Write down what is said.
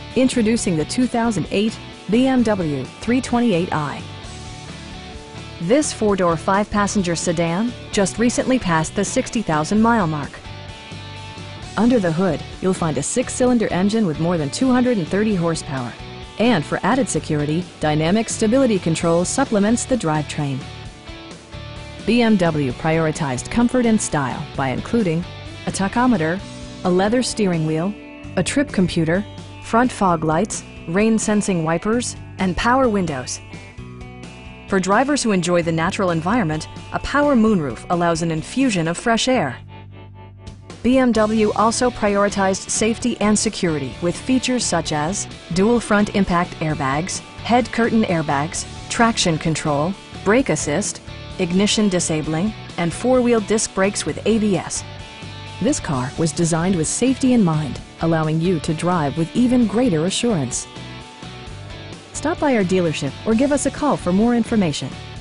Introducing the 2008 BMW 328i. This four-door, five-passenger sedan just recently passed the 60,000-mile mark. Under the hood, you'll find a six-cylinder engine with more than 230 horsepower. And for added security, Dynamic Stability Control supplements the drivetrain. BMW prioritized comfort and style by including a tachometer, a leather steering wheel, a trip computer, front fog lights, rain-sensing wipers, and power windows. For drivers who enjoy the natural environment, a power moonroof allows an infusion of fresh air. BMW also prioritized safety and security with features such as dual front impact airbags, head curtain airbags, traction control, brake assist, ignition disabling, and four-wheel disc brakes with ABS. This car was designed with safety in mind, allowing you to drive with even greater assurance. Stop by our dealership or give us a call for more information.